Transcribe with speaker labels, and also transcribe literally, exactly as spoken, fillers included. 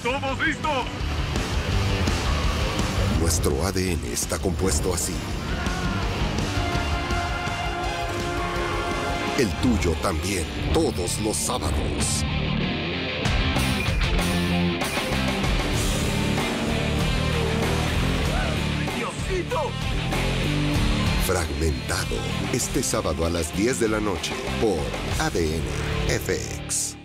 Speaker 1: ¡Todos listos!
Speaker 2: Nuestro A D N está compuesto así. El tuyo también, todos los sábados.
Speaker 1: ¡Diosito!
Speaker 2: Fragmentado, este sábado a las diez de la noche por A D N F X.